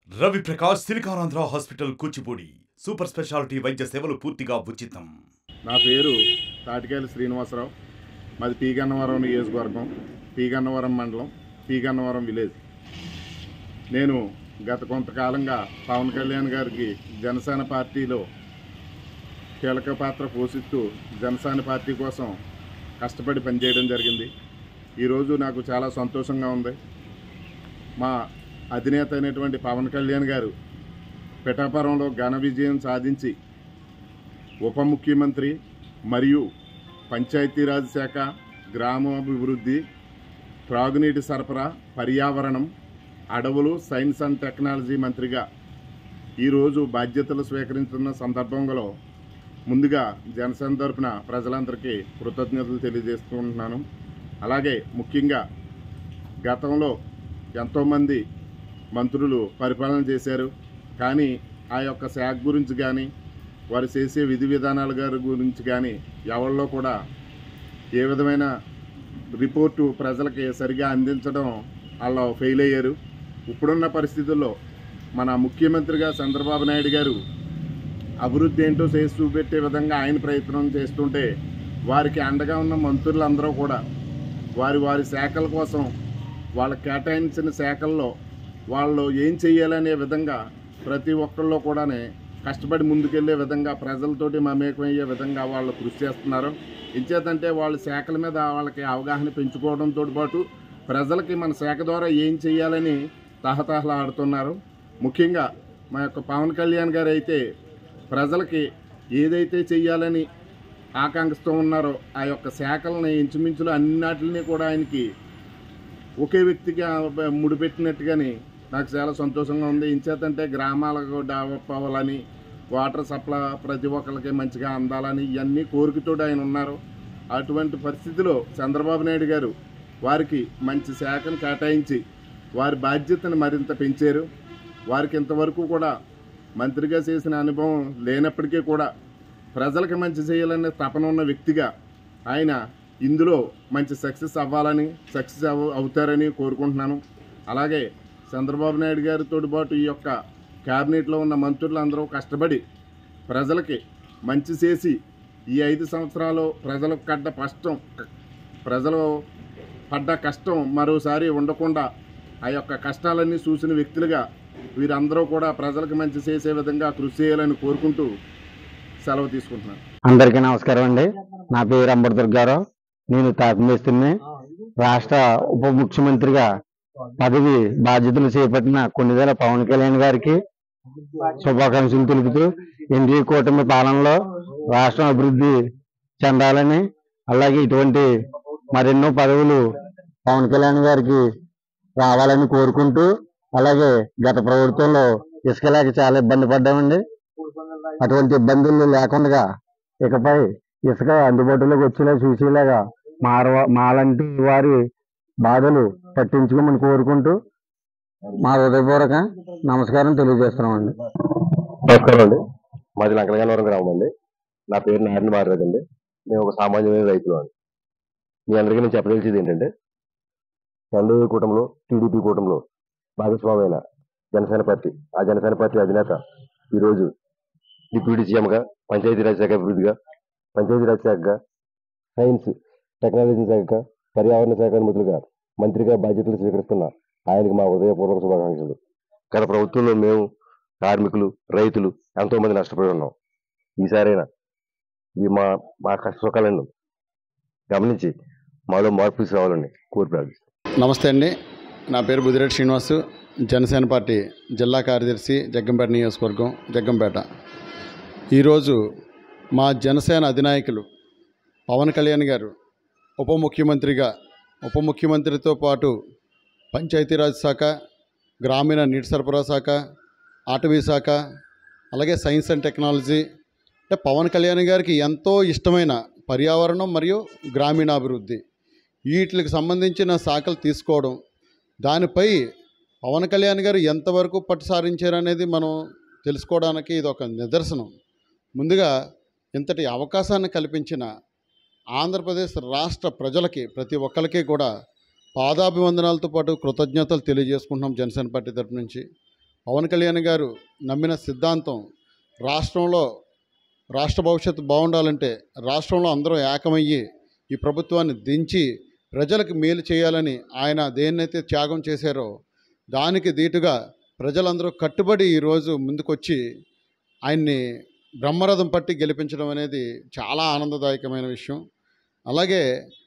Ravi Prakash SiliconAndhra hospital Kuchipudi super speciality వైద్య సేవలు పూర్తిగా ఉచితం. నా పేరు తాటికేల శ్రీనివాసరావు. మాది పి గన్నవరం నియోజకవర్గం, పి గన్నవరం మండలం, పి గన్నవరం విలేజ్. నేను గత కొంతకాలంగా పవన్ కళ్యాణ్ గారికి జనసేన పార్టీలో కీలక పాత్ర పోషిస్తూ జనసేన పార్టీ కోసం కష్టపడి పనిచేయడం జరిగింది. ఈరోజు నాకు చాలా సంతోషంగా ఉంది. మా అధినేత అయినటువంటి పవన్ కళ్యాణ్ గారు పిఠాపురంలో ఘన విజయం సాధించి ఉప ముఖ్యమంత్రి మరియు పంచాయతీరాజ్ శాఖ, గ్రామాభివృద్ధి, త్రాగునీటి సరఫరా, పర్యావరణం, అడవులు, సైన్స్ అండ్ టెక్నాలజీ మంత్రిగా ఈరోజు బాధ్యతలు స్వీకరించున్న సందర్భంలో ముందుగా జనసేన తరపున ప్రజలందరికీ కృతజ్ఞతలు తెలియజేసుకుంటున్నాను. అలాగే ముఖ్యంగా గతంలో ఎంతోమంది మంత్రులు పరిపాలన చేశారు, కానీ ఆ యొక్క శాఖ గురించి కానీ వారు చేసే విధి విధానాల గారి గురించి కానీ ఎవరిలో కూడా ఏ విధమైన రిపోర్టు ప్రజలకి సరిగా అందించడం వాళ్ళు ఫెయిల్ అయ్యారు. ఇప్పుడున్న పరిస్థితుల్లో మన ముఖ్యమంత్రిగా చంద్రబాబు నాయుడు గారు అభివృద్ధి ఏంటో చేసి చూపెట్టే విధంగా ఆయన ప్రయత్నం చేస్తుంటే వారికి అండగా ఉన్న మంత్రులందరూ కూడా వారి శాఖల కోసం వాళ్ళకి కేటాయించిన శాఖల్లో వాళ్ళు ఏం చేయాలనే విధంగా ప్రతి ఒక్కళ్ళు కూడా కష్టపడి ముందుకెళ్లే విధంగా, ప్రజలతోటి మమేకమయ్యే విధంగా వాళ్ళు కృషి చేస్తున్నారు. ఇంచేతంటే వాళ్ళ శాఖల మీద వాళ్ళకి అవగాహన పెంచుకోవడంతో పాటు ప్రజలకి మన శాఖ ద్వారా ఏం చేయాలని తహతహలాడుతున్నారు. ముఖ్యంగా మా యొక్క పవన్ కళ్యాణ్ గారు అయితే ప్రజలకి ఏదైతే చేయాలని ఆకాంక్షతో ఉన్నారో ఆ యొక్క శాఖలని ఇంచుమించులు అన్నిటిని కూడా ఆయనకి ఒకే వ్యక్తిగా ముడిపెట్టినట్టుగాని నాకు చాలా సంతోషంగా ఉంది. ఇంచేతంటే గ్రామాలకు డెవలప్ అవ్వాలని, వాటర్ సప్లై ప్రతి ఒక్కరికి మంచిగా అందాలని ఇవన్నీ కోరికతో ఆయన ఉన్నారు. అటువంటి పరిస్థితిలో చంద్రబాబు నాయుడు గారు వారికి మంచి శాఖను కేటాయించి వారి బాధ్యతను మరింత పెంచారు. వారికి ఇంతవరకు కూడా మంత్రిగా చేసిన అనుభవం లేనప్పటికీ కూడా ప్రజలకు మంచి చేయాలనే తపన ఉన్న వ్యక్తిగా ఆయన ఇందులో మంచి సక్సెస్ అవ్వాలని, సక్సెస్ అవుతారని కోరుకుంటున్నాను. అలాగే చంద్రబాబు నాయుడు గారితో పాటు ఈ యొక్క క్యాబినెట్లో ఉన్న మంత్రులందరూ కష్టపడి ప్రజలకి మంచి చేసి ఈ 5 సంవత్సరాలు ప్రజలు పడ్డ కష్టం మరోసారి ఉండకుండా ఆ యొక్క కష్టాలన్నీ చూసిన వ్యక్తులుగా వీరందరూ కూడా ప్రజలకు మంచి చేసే విధంగా కృషి చేయాలని కోరుకుంటూ సెలవు తీసుకుంటున్నాను. అందరికీ నమస్కారం అండి. నా పేరు అంబర్దుర్గారావు. నేను తాపమేస్తుని రాష్ట్ర ఉప ముఖ్యమంత్రిగా పదవి బాధ్యతలు చేపట్టిన కొన్నివేల పవన్ కళ్యాణ్ గారికి శుభాకాంక్షలు తెలుపుతూ ఎన్డీఏ కూటమి పాలనలో రాష్ట్రం అభివృద్ధి చెందాలని, అలాగే ఇటువంటి మరెన్నో పదవులు పవన్ కళ్యాణ్ గారికి రావాలని కోరుకుంటూ, అలాగే గత ప్రభుత్వంలో ఇసుక లేక చాలా ఇబ్బంది పడ్డామండి. అటువంటి ఇబ్బందులు లేకుండా ఇకపై ఇసుక అందుబాటులోకి వచ్చేలా చూసేలాగా మాలాంటి వారి బాధలు పట్టించుకోమని కోరుకుంటూ మా హృదయపూర్వక నమస్కారం తెలియజేస్తున్నామండి. నమస్కారం అండి. మాది లంకలగన్నవరం గ్రామం అండి. నా పేరు నారాయణ మాధవ్ అండి. మేము ఒక సామాన్యమైన రైతులు అండి. మీ అందరికీ నేను చెప్పదలిచేది ఏంటంటే, ఎన్డీఏ కూటమిలో, టీడీపీ కూటమిలో భాగస్వామైన జనసేన పార్టీ, ఆ జనసేన పార్టీ అధినేత ఈరోజు డిప్యూటీ సీఎంగా, పంచాయతీరాజ్ శాఖ అభివృద్ధిగా, పంచాయతీరాజ్ శాఖగా, సైన్స్ టెక్నాలజీ శాఖగా, పర్యావరణ శాఖ మంత్రులుగా మంత్రిగా బాధ్యతలు స్వీకరిస్తున్న ఆయనకు మా హృదయపూర్వక శుభాకాంక్షలు. గత ప్రభుత్వంలో మేము కార్మికులు, రైతులు ఎంతోమంది నష్టపోయి ఉన్నాం. ఈసారైనా ఈ మా కష్ట సుఖాలను గమనించి మాలో మార్పు తీసుకురావాలని కోరి ప్రార్థిస్తాం. నమస్తే అండి. నా పేరు బుదిరెడ్డి శ్రీనివాసు, జనసేన పార్టీ జిల్లా కార్యదర్శి, జగ్గంపేట నియోజకవర్గం, జగ్గంపేట. ఈరోజు మా జనసేన అధినాయకులు పవన్ కళ్యాణ్ గారు ఉప ముఖ్యమంత్రితో పాటు పంచాయతీరాజ్ శాఖ, గ్రామీణ నీటి సరఫరా శాఖ, అటవీ శాఖ, అలాగే సైన్స్ అండ్ టెక్నాలజీ, అంటే పవన్ కళ్యాణ్ గారికి ఎంతో ఇష్టమైన పర్యావరణం మరియు గ్రామీణాభివృద్ధి, వీటికి సంబంధించిన శాఖలు తీసుకోవడం, దానిపై పవన్ కళ్యాణ్ గారు ఎంతవరకు పట్టు సారించారనేది మనం తెలుసుకోవడానికి ఇది ఒక నిదర్శనం. ముందుగా ఇంతటి అవకాశాన్ని కల్పించిన ఆంధ్రప్రదేశ్ రాష్ట్ర ప్రజలకి, ప్రతి ఒక్కరికి కూడా పాదాభివందనాలతో పాటు కృతజ్ఞతలు తెలియజేసుకుంటున్నాం జనసేన పార్టీ తరపు నుంచి. పవన్ కళ్యాణ్ గారు నమ్మిన సిద్ధాంతం రాష్ట్ర భవిష్యత్తు బాగుండాలంటే రాష్ట్రంలో అందరూ ఏకమయ్యి ఈ ప్రభుత్వాన్ని దించి ప్రజలకు మేలు చేయాలని ఆయన దేన్నైతే త్యాగం చేశారో దానికి దీటుగా ప్రజలందరూ కట్టుబడి ఈరోజు ముందుకొచ్చి ఆయన్ని బ్రహ్మరథం పట్టి గెలిపించడం అనేది చాలా ఆనందదాయకమైన విషయం. అలాగే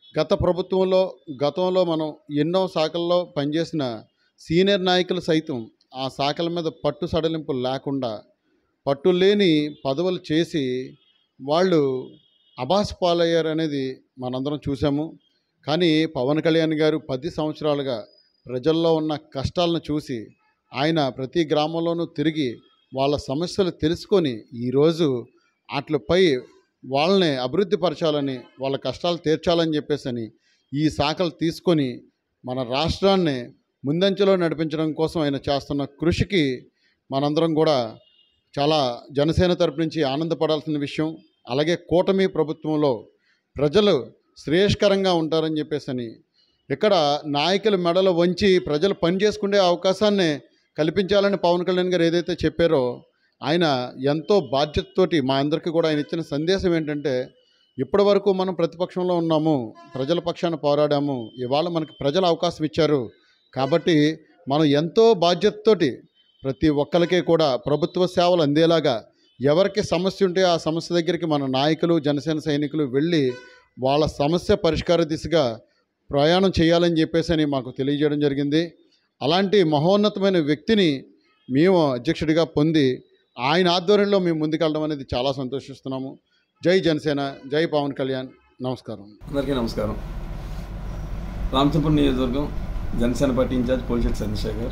గతంలో మనం ఎన్నో శాఖల్లో పనిచేసిన సీనియర్ నాయకులు సైతం ఆ శాఖల మీద పట్టు సడలింపు లేకుండా పట్టులేని పదవులు చేసి వాళ్ళు అబాస్ పాలయ్యారు అనేది మనందరం చూసాము. కానీ పవన్ కళ్యాణ్ గారు 10 సంవత్సరాలుగా ప్రజల్లో ఉన్న కష్టాలను చూసి ఆయన ప్రతి గ్రామంలోనూ తిరిగి వాళ్ళ సమస్యలు తెలుసుకొని ఈరోజు వాటిపై వాళ్ళని అభివృద్ధి పరచాలని వాళ్ళ కష్టాలు తీర్చాలని చెప్పేసి ఈ శాఖలు తీసుకొని మన రాష్ట్రాన్ని ముందంచెలో నడిపించడం కోసం ఆయన చేస్తున్న కృషికి మనందరం కూడా చాలా జనసేన తరపు నుంచి ఆనందపడాల్సిన విషయం. అలాగే కూటమి ప్రభుత్వంలో ప్రజలు శ్రేయస్కరంగా ఉంటారని చెప్పేసి ఇక్కడ నాయకుల మెడలు వంచి ప్రజలు పని చేసుకునే అవకాశాన్ని కల్పించాలని పవన్ కళ్యాణ్ గారు ఏదైతే చెప్పారో ఆయన ఎంతో బాధ్యతతోటి మా అందరికీ కూడా ఆయన ఇచ్చిన సందేశం ఏంటంటే ఇప్పటి వరకు మనం ప్రతిపక్షంలో ఉన్నాము, ప్రజల పక్షాన పోరాడాము, ఇవాళ మనకు ప్రజలు అవకాశం ఇచ్చారు కాబట్టి మనం ఎంతో బాధ్యతతోటి ప్రతి ఒక్కరికే కూడా ప్రభుత్వ సేవలు అందేలాగా ఎవరికి సమస్య ఉంటే ఆ సమస్య దగ్గరికి మన నాయకులు జనసేన సైనికులు వెళ్ళి వాళ్ళ సమస్య పరిష్కార దిశగా ప్రయాణం చేయాలని చెప్పేసి మాకు తెలియజేయడం జరిగింది. అలాంటి మహోన్నతమైన వ్యక్తిని మేము అధ్యక్షుడిగా పొంది ఆయన ఆధ్వర్యంలో మేము ముందుకెళ్ళడం అనేది చాలా సంతోషిస్తున్నాము. జై జనసేన, జై పవన్ కళ్యాణ్. నమస్కారం. అందరికీ నమస్కారం. రామచంద్రపురం నియోజకవర్గం జనసేన పార్టీ ఇన్ఛార్జ్ పోలిశెట్టి చంద్రశేఖర్.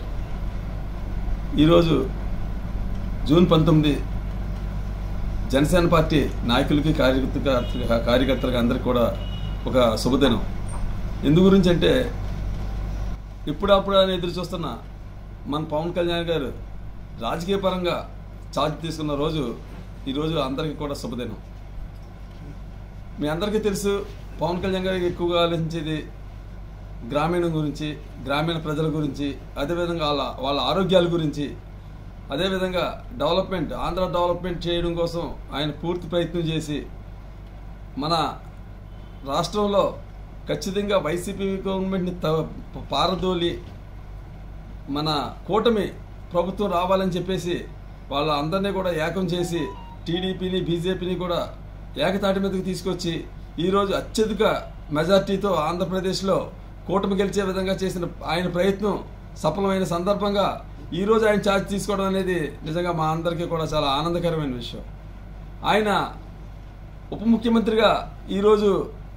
ఈరోజు జూన్ 19 జనసేన పార్టీ నాయకులకి కార్యకర్తలకి అందరికీ కూడా ఒక శుభదినం. ఎందు గురించి అంటే ఇప్పుడప్పుడు అని ఎదురు చూస్తున్న మన పవన్ కళ్యాణ్ గారు రాజకీయ పరంగా ఛార్జ్ తీసుకున్న రోజు ఈరోజు అందరికీ కూడా శుభదినం. మీ అందరికీ తెలుసు పవన్ కళ్యాణ్ గారికి ఎక్కువగా ఆలోచించేది గ్రామీణం గురించి, గ్రామీణ ప్రజల గురించి, అదేవిధంగా వాళ్ళ ఆరోగ్యాల గురించి, అదేవిధంగా ఆంధ్ర డెవలప్మెంట్ చేయడం కోసం ఆయన పూర్తి ప్రయత్నం చేసి మన రాష్ట్రంలో ఖచ్చితంగా వైసీపీ గవర్నమెంట్ని పారదోలి మన కూటమి ప్రభుత్వం రావాలని చెప్పేసి వాళ్ళ అందరినీ కూడా ఏకం చేసి టీడీపీని బీజేపీని కూడా ఏకతాటి మీదకి తీసుకొచ్చి ఈరోజు అత్యధిక మెజార్టీతో ఆంధ్రప్రదేశ్లో కూటమి గెలిచే విధంగా చేసిన ఆయన ప్రయత్నం సఫలమైన సందర్భంగా ఈరోజు ఆయన ఛార్జ్ తీసుకోవడం అనేది నిజంగా మా అందరికీ కూడా చాలా ఆనందకరమైన విషయం. ఆయన ఉప ముఖ్యమంత్రిగా ఈరోజు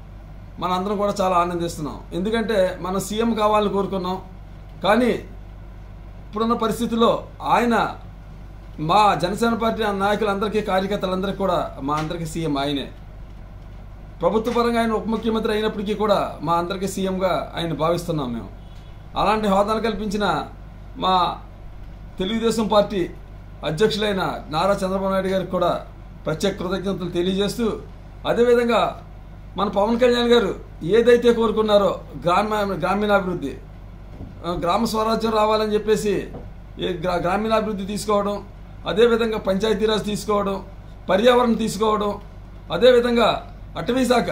మన అందరం కూడా చాలా ఆనందిస్తున్నాం. ఎందుకంటే మనం సీఎం కావాలని కోరుకున్నాం, కానీ ఇప్పుడున్న పరిస్థితుల్లో ఆయన మా జనసేన పార్టీ నాయకులందరికీ కార్యకర్తలందరికీ కూడా మా అందరికీ సీఎం ఆయనే. ప్రభుత్వ పరంగా ఆయన ఉప ముఖ్యమంత్రి అయినప్పటికీ కూడా మా అందరికీ సీఎంగా ఆయన భావిస్తున్నాం మేము. అలాంటి హోదాలు కల్పించిన మా తెలుగుదేశం పార్టీ అధ్యక్షులైన నారా చంద్రబాబు నాయుడు గారికి కూడా ప్రత్యేక కృతజ్ఞతలు తెలియజేస్తూ, అదేవిధంగా మన పవన్ కళ్యాణ్ గారు ఏదైతే కోరుకున్నారో గ్రామీణాభివృద్ధి, గ్రామ స్వరాజ్యం రావాలని చెప్పేసి గ్రామీణాభివృద్ధి తీసుకోవడం, అదేవిధంగా పంచాయతీరాజ్ తీసుకోవడం, పర్యావరణం తీసుకోవడం, అదేవిధంగా అటవీ శాఖ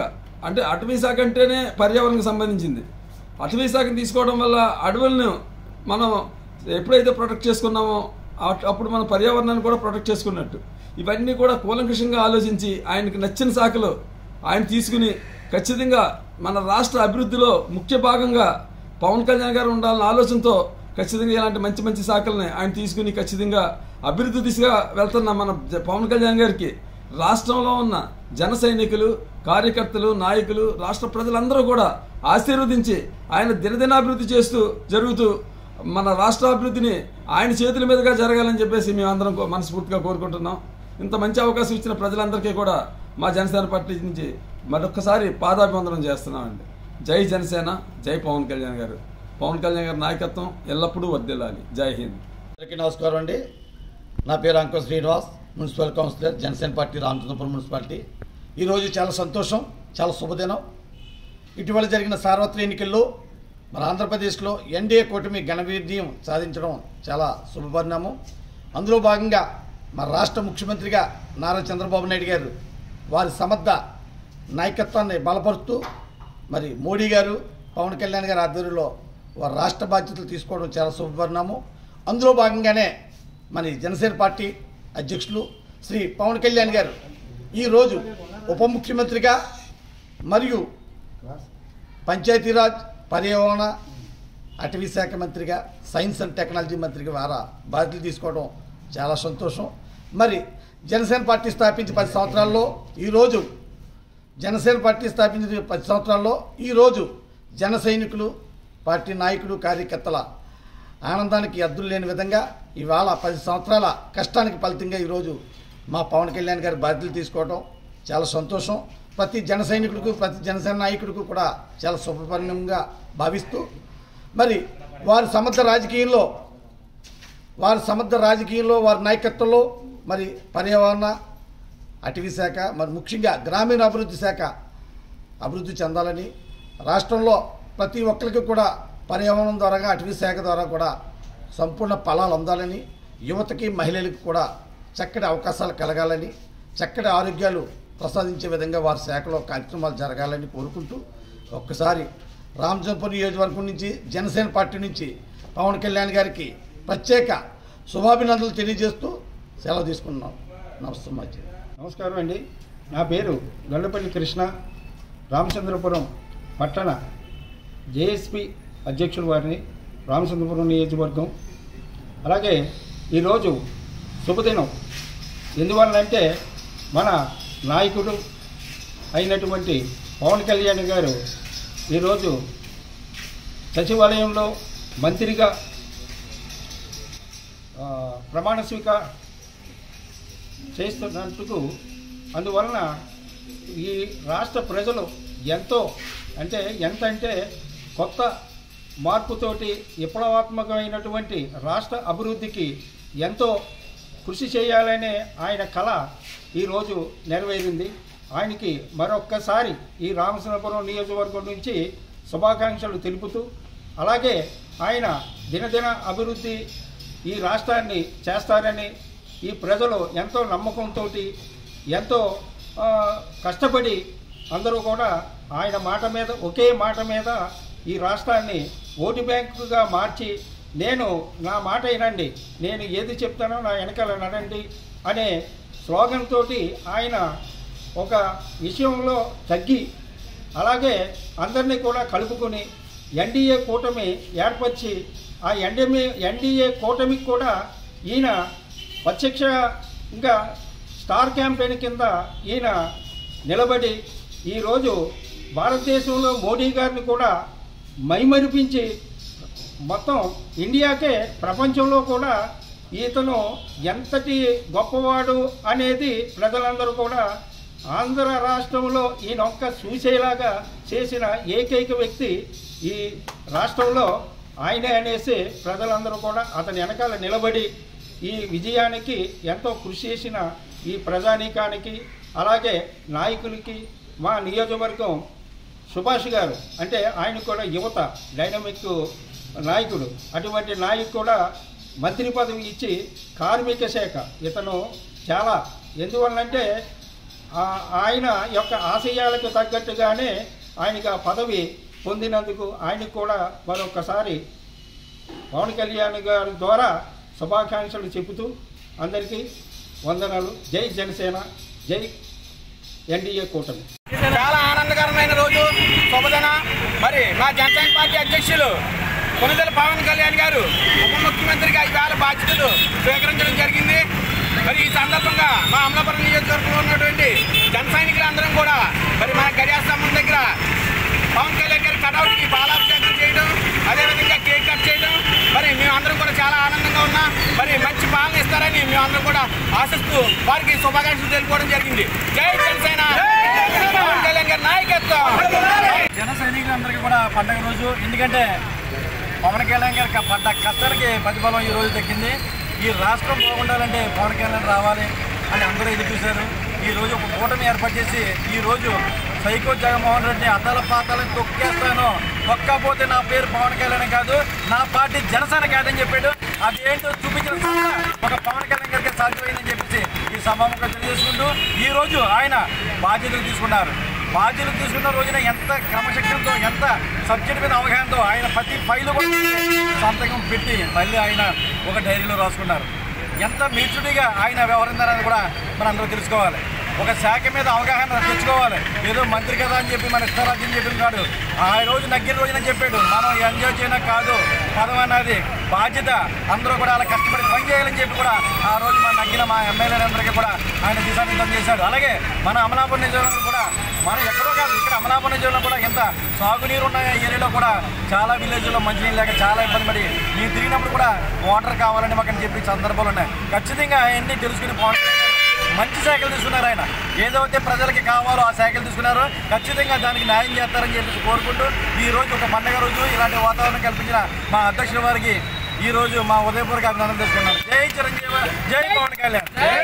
అంటేనే పర్యావరణకు సంబంధించింది. అటవీ శాఖను తీసుకోవడం వల్ల అడవులను మనం ఎప్పుడైతే ప్రొటెక్ట్ చేసుకున్నామో అప్పుడు మన పర్యావరణాన్ని కూడా ప్రొటెక్ట్ చేసుకున్నట్టు. ఇవన్నీ కూడా కూలంకషంగా ఆలోచించి ఆయనకు నచ్చిన శాఖలు ఆయన తీసుకుని ఖచ్చితంగా మన రాష్ట్ర అభివృద్ధిలో ముఖ్య భాగంగా పవన్ కళ్యాణ్ గారు ఉండాలన్న ఆలోచనతో ఖచ్చితంగా ఇలాంటి మంచి మంచి శాఖల్ని ఆయన తీసుకుని ఖచ్చితంగా అభివృద్ధి దిశగా వెళ్తున్న మన పవన్ కళ్యాణ్ గారికి రాష్ట్రంలో ఉన్న జన సైనికులు, కార్యకర్తలు, నాయకులు, రాష్ట్ర ప్రజలందరూ కూడా ఆశీర్వదించి ఆయన దినదినాభివృద్ధి జరుగుతూ మన రాష్ట్ర అభివృద్ధిని ఆయన చేతుల మీదుగా జరగాలని చెప్పేసి మేమందరం మనస్ఫూర్తిగా కోరుకుంటున్నాం. ఇంత మంచి అవకాశం ఇచ్చిన ప్రజలందరికీ కూడా మా జనసేన పార్టీ నుంచి మరొకసారి పాదాభివందనం చేస్తున్నామండి. జై జనసేన, జై పవన్ కళ్యాణ్ గారు. పవన్ కళ్యాణ్ గారి నాయకత్వం ఎల్లప్పుడూ వర్ధిల్లాలి. జై హింద్. అందరికీ నమస్కారం అండి. నా పేరు Ankush Srinivas, municipal councillor, Janasena party, Ramachandrapuram municipality. ఈరోజు చాలా సంతోషం, చాలా శుభదినం. ఇటీవల జరిగిన సార్వత్రిక ఎన్నికల్లో మన ఆంధ్రప్రదేశ్లో ఎన్డీఏ కూటమి ఘన విజయం సాధించడం చాలా శుభపరిణామం. అందులో భాగంగా మన రాష్ట్ర ముఖ్యమంత్రిగా నారా చంద్రబాబు నాయుడు గారు వారి సమర్థ నాయకత్వాన్ని బలపరుస్తూ మరి మోడీ గారు పవన్ కళ్యాణ్ గారి ఆధ్వర్యంలో వారి రాష్ట్ర బాధ్యతలు తీసుకోవడం చాలా శుభపరిణామం. అందులో భాగంగానే మన జనసేన పార్టీ అధ్యక్షులు శ్రీ పవన్ కళ్యాణ్ గారు ఈరోజు ఉప ముఖ్యమంత్రిగా మరియు పంచాయతీరాజ్, పర్యావరణ, అటవీ శాఖ మంత్రిగా, సైన్స్ అండ్ టెక్నాలజీ మంత్రిగా వారా బాధ్యతలు తీసుకోవడం చాలా సంతోషం. మరి జనసేన పార్టీ స్థాపించి 10 సంవత్సరాల్లో ఈరోజు ఈరోజు జన సైనికులు, పార్టీ నాయకులు, కార్యకర్తల ఆనందానికి అద్దులు లేని విధంగా ఇవాళ 10 సంవత్సరాల కష్టానికి ఫలితంగా ఈరోజు మా పవన్ కళ్యాణ్ గారి బాధ్యతలు తీసుకోవడం చాలా సంతోషం. ప్రతి జన సైనికుడికి, ప్రతి జనసేన నాయకుడికి కూడా చాలా శుభపరిణామంగా భావిస్తూ మరి వారి సమర్థ రాజకీయంలో వారి నాయకత్వంలో మరి పర్యావరణ, అటవీ శాఖ, మరి ముఖ్యంగా గ్రామీణ అభివృద్ధి శాఖ అభివృద్ధి చెందాలని, రాష్ట్రంలో ప్రతి ఒక్కరికి కూడా పర్యావరణం ద్వారా, అటవీ శాఖ ద్వారా కూడా సంపూర్ణ ఫలాలు అందాలని, యువతకి, మహిళలకు కూడా చక్కటి అవకాశాలు కలగాలని, చక్కటి ఆరోగ్యాలు ప్రసాదించే విధంగా వారి శాఖలో కార్యక్రమాలు జరగాలని కోరుకుంటూ ఒక్కసారి రామచంద్రపురం నియోజకవర్గం నుంచి, జనసేన పార్టీ నుంచి పవన్ కళ్యాణ్ గారికి ప్రత్యేక శుభాభినందనలు తెలియజేస్తూ సెలవు తీసుకున్నాం. నమస్కారం అండి. నా పేరు గొల్లపల్లి కృష్ణ, రామచంద్రపురం పట్టణ జేఎస్పీ అధ్యక్షుల వారిని, రామచంద్రపురం నియోజకవర్గం. అలాగే ఈరోజు శుభదినం. ఎందువల్లంటే మన నాయకుడు అయినటువంటి పవన్ కళ్యాణ్ గారు ఈరోజు సచివాలయంలో మంత్రిగా ప్రమాణ స్వీకారం చేస్తున్నందుకు అందువలన ఈ రాష్ట్ర ప్రజలు ఎంతో అంటే కొత్త మార్పుతోటి విప్లవాత్మకమైనటువంటి రాష్ట్ర అభివృద్ధికి ఎంతో కృషి చేయాలనే ఆయన కళ ఈరోజు నెరవేరింది. ఆయనకి మరొక్కసారి ఈ రామచంద్రపురం నియోజకవర్గం నుంచి శుభాకాంక్షలు తెలుపుతూ, అలాగే ఆయన దినదిన అభివృద్ధి ఈ రాష్ట్రాన్ని చేస్తారని ఈ ప్రజలు ఎంతో నమ్మకంతో, ఎంతో కష్టపడి అందరూ కూడా ఆయన మాట మీద, ఒకే మాట మీద ఈ రాష్ట్రాన్ని ఓటు బ్యాంకుగా మార్చి, నా మాట వినండి, నేను ఏది చెప్తానో నా వెనకాల నడండి అనే స్లోగన్ తోటి ఆయన ఒక విషయంలో తగ్గి, అలాగే అందరినీ కూడా కలుపుకొని ఎన్డీఏ కూటమి ఏర్పరిచి, ఆ ఎన్డీఏ కూటమికి కూడా ఈయన ప్రత్యక్షంగా స్టార్ క్యాంపెయిన్ కింద ఈయన నిలబడి ఈరోజు భారతదేశంలో మోడీ గారిని కూడా మైమరిపించి మొత్తం ఇండియాకే, ప్రపంచంలో కూడా ఈతను ఎంతటి గొప్పవాడు అనేది ప్రజలందరూ కూడా ఆంధ్ర రాష్ట్రంలో ఈయనొక్క చూసేలాగా చేసిన ఏకైక వ్యక్తి ఈ రాష్ట్రంలో ఆయనే అనేసి ప్రజలందరూ కూడా అతని వెనకాల నిలబడి ఈ విజయానికి ఎంతో కృషి చేసిన ఈ ప్రజానీకానికి, అలాగే నాయకులకి, మా నియోజకవర్గం సుభాష్ గారు అంటే ఆయన కూడా యువత డైనమిక్ నాయకుడు, అటువంటి నాయకు కూడా మంత్రి పదవి ఇచ్చి కార్మిక శాఖ ఇతను చాలా, ఎందువల్లంటే ఆయన యొక్క ఆశయాలకు తగ్గట్టుగానే ఆయనకి ఆ పదవి పొందినందుకు ఆయనకు కూడా మరొకసారి పవన్ కళ్యాణ్ గారి ద్వారా శుభాకాంక్షలు చెబుతూ అందరికీ వందనాలు. జై జనసేన, జై ఎన్డీఏ కూటమి. చాలా ఆనందకరమైన రోజు, శుభదిన. మరి మా జనసేన పార్టీ అధ్యక్షులు కొనిదెల పవన్ కళ్యాణ్ గారు ఉప ముఖ్యమంత్రిగా ఇవాళ బాధ్యతలు స్వీకరించడం జరిగింది. మరి ఈ సందర్భంగా మా అమలాపురం నియోజకవర్గంలో ఉన్నటువంటి జన సైనికులందరం కూడా మరి మన గడియాస్తంభం దగ్గర పవన్ కళ్యాణ్ గారి కటౌట్కి పాలాభిషేకం చేయడం, అదేవిధంగా కేక్ కట్ చేయడం, మరి మేమందరం కూడా చాలా ఆనందంగా ఉన్నాం. మరి మంచి పాలన ఇస్తారని మేమందరం కూడా ఆశిస్తూ వారికి శుభాకాంక్షలు తెలుపుకోవడం జరిగింది. జై జనసేన, పవన్ కళ్యాణ్ గారి నాయకత్వం. జన సైనికులందరికీ కూడా పండగ రోజు. ఎందుకంటే పవన్ కళ్యాణ్ గారి పడ్డ కష్టానికి ప్రతిఫలం ఈ రోజు దక్కింది. ఈ రాష్ట్రం బాగుండాలంటే పవన్ కళ్యాణ్ రావాలి అని అందరూ ఎదురు చూశారు. ఈరోజు ఒక కూటమి ఏర్పాటు చేసి ఈరోజు సైకో జగన్మోహన్ రెడ్డిని అద్దాల పాతాలను తొక్కేస్తాను, తొక్కపోతే నా పేరు పవన్ కళ్యాణ్ కాదు, నా పార్టీ జనసేన కాదని చెప్పాడు. అదేంటో చూపించిన ఒక పవన్ కళ్యాణ్ గారికి సాధ్యమైందని చెప్పేసి ఈ సభాముఖంగా తెలియజేసుకుంటూ ఈరోజు ఆయన బాధ్యతలు తీసుకున్నారు. బాధ్యతలు తీసుకున్న రోజున ఎంత క్రమశిక్షణతో, ఎంత సబ్జెక్ట్ మీద అవగాహనతో ఆయన ప్రతి ఫైలు కూడా సంతకం పెట్టి మళ్ళీ ఆయన ఒక డైరీలో రాసుకున్నారు. ఎంత మెచ్యూరిటీగా ఆయన వ్యవహరించారని కూడా మనందరూ తెలుసుకోవాలి. ఒక శాఖ మీద అవగాహన తెచ్చుకోవాలి. ఏదో మంత్రి కదా అని చెప్పి మన ఇష్టారాజ్యం చెప్పిన కాదు. ఆ రోజు నగ్గిన రోజున చెప్పాడు, మనం ఎంజాయ్ చేయడం కాదు పదం అన్నది బాధ్యత, అందరూ కూడా అలా కష్టపడి పని చేయాలని చెప్పి కూడా ఆ రోజు మన నగ్గిన మా ఎమ్మెల్యేలందరికీ కూడా ఆయన దిశానిర్దేశం చేశాడు. అలాగే మన అమలాపురం నియోజకవర్గంలో కూడా మనం ఎక్కడో కాదు, ఇక్కడ అమలాపురం నియోజకవర్గంలో కూడా ఎంత సాగునీరు ఉన్న ఏరియాలో కూడా చాలా విలేజ్లో మంచినీళ్ళు లేక చాలా ఇబ్బంది పడి మేము తిరిగినప్పుడు కూడా వాటర్ కావాలని మాకని చెప్పి సందర్భాలు ఉన్నాయి. ఖచ్చితంగా అవన్నీ తెలుసుకుని మంచి శాఖలు తీసుకున్నారు. ఆయన ఏదైతే ప్రజలకి కావాలో ఆ శాఖలు తీసుకున్నారో ఖచ్చితంగా దానికి న్యాయం చేస్తారని చెప్పి కోరుకుంటూ ఈరోజు ఒక పండుగ రోజు ఇలాంటి వాతావరణం కల్పించిన మా అధ్యక్షుల వారికి ఈరోజు మా ఉదయపూర్వక అభినందనలు తెలుసుకున్నాను. జై చిరంజీవి, జై పవన్ కళ్యాణ్.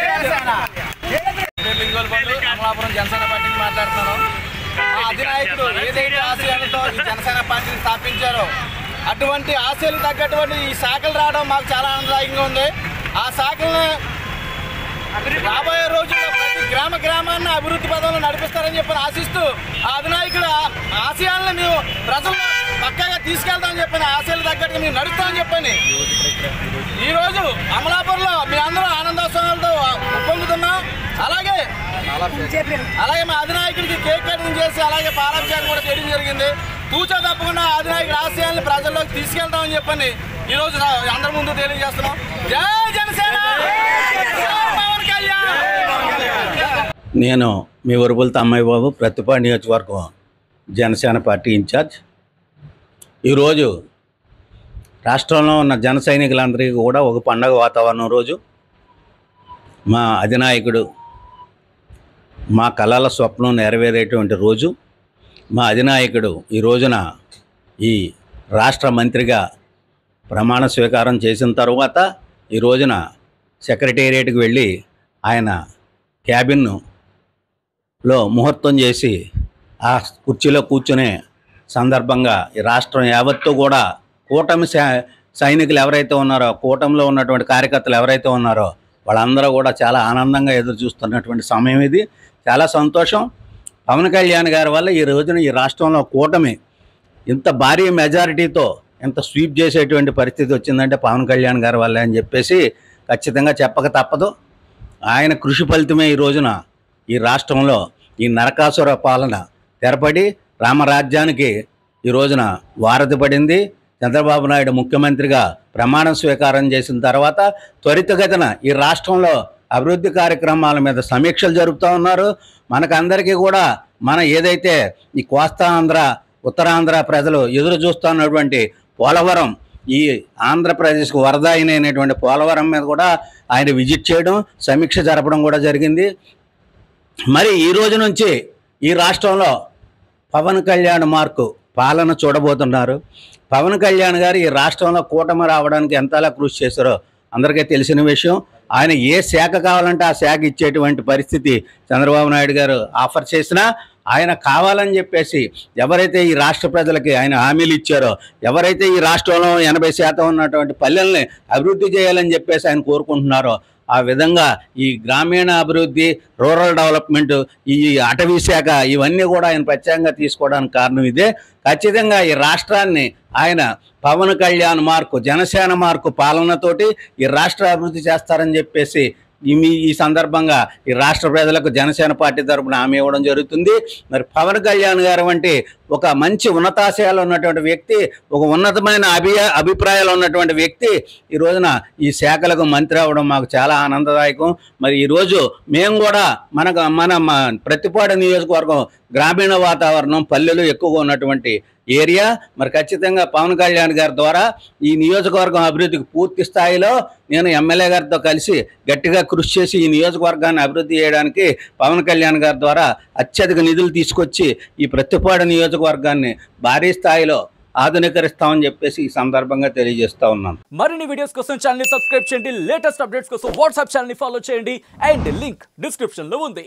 అమలాపురం జనసేన పార్టీ నుంచి మాట్లాడుతున్నాను. మా అధినాయకుడు ఏదైతే ఆశయాలతో ఈ జనసేన పార్టీని స్థాపించారో అటువంటి ఆశయాలు తగ్గటువంటి ఈ శాఖలు రావడం మాకు చాలా ఆనందదాయకంగా ఉంది. ఆ శాఖలను రాబోయే రోజుల్లో ప్రతి గ్రామాన్ని అభివృద్ధి పదంలో నడిపిస్తారని చెప్పి ఆశిస్తూ ఆ అధినాయకుడు ఆశయాలను మేము ప్రజల్లో పక్కాగా తీసుకెళ్తామని చెప్పని ఆశయాలు తగ్గట్టుగా మేము నడుస్తామని చెప్పని ఈరోజు అమలాపురంలో మీ అందరూ ఆనందోత్సవాలతో పొందుతున్నాం. అలాగే మా అధినాయకుడికి కేక్ కటింగ్ చేసి అలాగే పాలాభిషేకం కూడా చేయడం జరిగింది. తూచా తప్పకుండా అధినాయకుడి ఆశయాలను ప్రజల్లోకి తీసుకెళ్తామని చెప్పని ఈరోజు అందరి ముందు తెలియజేస్తున్నాం. జై జనసేన. నేను మీ వరుపులతో అమ్మాయి బాబు, ప్రతిపాడు నియోజకవర్గం జనసేన పార్టీ ఇన్ఛార్జ్. ఈరోజు రాష్ట్రంలో ఉన్న జన సైనికులందరికీ కూడా ఒక పండగ వాతావరణం రోజు. మా అధినాయకుడు మా కళల స్వప్నం నెరవేరేటువంటి రోజు. మా అధినాయకుడు ఈ రోజున ఈ రాష్ట్ర మంత్రిగా ప్రమాణ స్వీకారం చేసిన తర్వాత ఈ రోజున సెక్రటేరియట్కి వెళ్ళి ఆయన క్యాబిన్లో ముహూర్తం చేసి ఆ కుర్చీలో కూర్చునే సందర్భంగా ఈ రాష్ట్రం యావత్తు కూడా కూటమి సైనికులు ఎవరైతే ఉన్నారో, కూటమిలో ఉన్నటువంటి కార్యకర్తలు ఎవరైతే ఉన్నారో వాళ్ళందరూ కూడా చాలా ఆనందంగా ఎదురు చూస్తున్నటువంటి సమయం ఇది. చాలా సంతోషం. పవన్ కళ్యాణ్ గారి వల్ల ఈ రోజున ఈ రాష్ట్రంలో కూటమి ఇంత భారీ మెజారిటీతో ఎంత స్వీప్ చేసేటువంటి పరిస్థితి వచ్చిందంటే పవన్ కళ్యాణ్ గారి వల్ల అని చెప్పేసి ఖచ్చితంగా చెప్పక తప్పదు. ఆయన కృషి ఫలితమే ఈ రోజున ఈ రాష్ట్రంలో ఈ నరకాసుర పాలన తెరపడి రామరాజ్యానికి ఈ రోజున వారధి పడింది. చంద్రబాబు నాయుడు ముఖ్యమంత్రిగా ప్రమాణ స్వీకారం చేసిన తర్వాత త్వరితగతిన ఈ రాష్ట్రంలో అభివృద్ధి కార్యక్రమాల మీద సమీక్షలు జరుపుతూ ఉన్నారు. మనకందరికీ కూడా మన ఏదైతే ఈ కోస్తాంధ్ర, ఉత్తరాంధ్ర ప్రజలు ఎదురు చూస్తున్నటువంటి పోలవరం, ఈ ఆంధ్రప్రదేశ్కు వరదాయినటువంటి పోలవరం మీద కూడా ఆయన విజిట్ చేయడం, సమీక్ష జరపడం కూడా జరిగింది. మరి ఈ రోజు నుంచి ఈ రాష్ట్రంలో పవన్ కళ్యాణ్ మార్కు పాలన చూడబోతున్నారు. పవన్ కళ్యాణ్ గారు ఈ రాష్ట్రంలో కూటమి రావడానికి ఎంతలా కృషి చేశారో అందరికీ తెలిసిన విషయం. ఆయన ఏ శాఖ కావాలంటే ఆ శాఖ ఇచ్చేటువంటి పరిస్థితి చంద్రబాబు నాయుడు గారు ఆఫర్ చేసినా ఆయన కావాలని చెప్పేసి ఎవరైతే ఈ రాష్ట్ర ప్రజలకి ఆయన హామీలు ఇచ్చారో, ఎవరైతే ఈ రాష్ట్రంలో 80% ఉన్నటువంటి పల్లెల్ని అభివృద్ధి చేయాలని చెప్పేసి ఆయన కోరుకుంటున్నారో ఆ విధంగా ఈ గ్రామీణ అభివృద్ధి, రూరల్ డెవలప్మెంట్, ఈ అటవీ శాఖ ఇవన్నీ కూడా ఆయన ప్రత్యేకంగా తీసుకోవడానికి కారణం ఇదే. ఖచ్చితంగా ఈ రాష్ట్రాన్ని ఆయన పవన్ కళ్యాణ్ మార్కు, జనసేన మార్కు పాలనతోటి ఈ రాష్ట్ర అభివృద్ధి చేస్తారని చెప్పేసి ఈ సందర్భంగా ఈ రాష్ట్ర ప్రజలకు జనసేన పార్టీ తరఫున హామీ ఇవ్వడం జరుగుతుంది. మరి పవన్ కళ్యాణ్ గారు వంటి ఒక మంచి ఉన్నతాశయాలు ఉన్నటువంటి వ్యక్తి, ఒక ఉన్నతమైన అభిప్రాయాలు ఉన్నటువంటి వ్యక్తి ఈ రోజున ఈ శాఖలకు మంత్రి అవ్వడం మాకు చాలా ఆనందదాయకం. మరి ఈరోజు మేము కూడా మన ప్రతిపాడు నియోజకవర్గం గ్రామీణ వాతావరణం, పల్లెలు ఎక్కువగా ఉన్నటువంటి ఏరియా. మరి ఖచ్చితంగా పవన్ కళ్యాణ్ గారి ద్వారా ఈ నియోజకవర్గం అభివృద్ధికి పూర్తి స్థాయిలో నేను ఎమ్మెల్యే గారితో కలిసి గట్టిగా కృషి చేసి ఈ నియోజకవర్గాన్ని అభివృద్ధి చేయడానికి పవన్ కళ్యాణ్ గారి ద్వారా అత్యధిక నిధులు తీసుకొచ్చి ఈ ప్రతిపాడు నియోజకవర్గాన్ని భారీ స్థాయిలో ఆధునీకరిస్తామని చెప్పేసి ఈ సందర్భంగా తెలియజేస్తా ఉన్నాను. మరిన్ని వీడియోస్ కోసం ఛానల్ ని సబ్స్క్రైబ్ చేయండి. లేటెస్ట్ అప్డేట్స్ కోసం వాట్సాప్ ఛానల్ ని ఫాలో చేయండి. అండ్ లింక్ డిస్క్రిప్షన్ లో ఉంది.